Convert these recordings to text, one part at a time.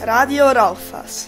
Radio Rauchfass.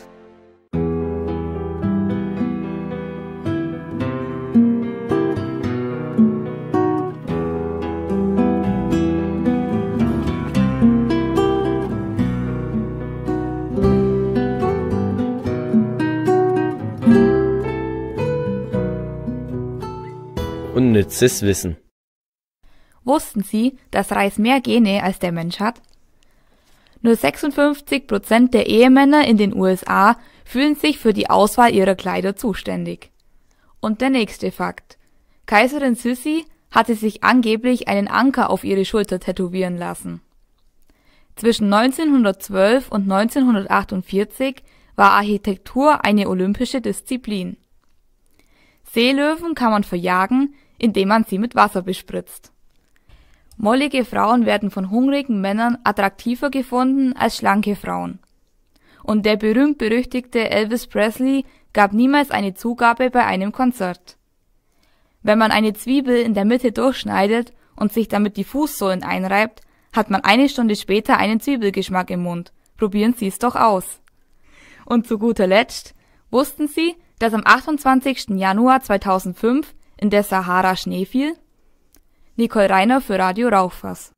Unnützes Wissen. Wussten Sie, dass Reis mehr Gene als der Mensch hat? Nur 56% der Ehemänner in den USA fühlen sich für die Auswahl ihrer Kleider zuständig. Und der nächste Fakt. Kaiserin Sissi hatte sich angeblich einen Anker auf ihre Schulter tätowieren lassen. Zwischen 1912 und 1948 war Architektur eine olympische Disziplin. Seelöwen kann man verjagen, indem man sie mit Wasser bespritzt. Mollige Frauen werden von hungrigen Männern attraktiver gefunden als schlanke Frauen. Und der berühmt-berüchtigte Elvis Presley gab niemals eine Zugabe bei einem Konzert. Wenn man eine Zwiebel in der Mitte durchschneidet und sich damit die Fußsohlen einreibt, hat man eine Stunde später einen Zwiebelgeschmack im Mund. Probieren Sie es doch aus. Und zu guter Letzt, wussten Sie, dass am 28. Januar 2005 in der Sahara Schnee fiel? Nicole Reiner für Radio Rauchfass.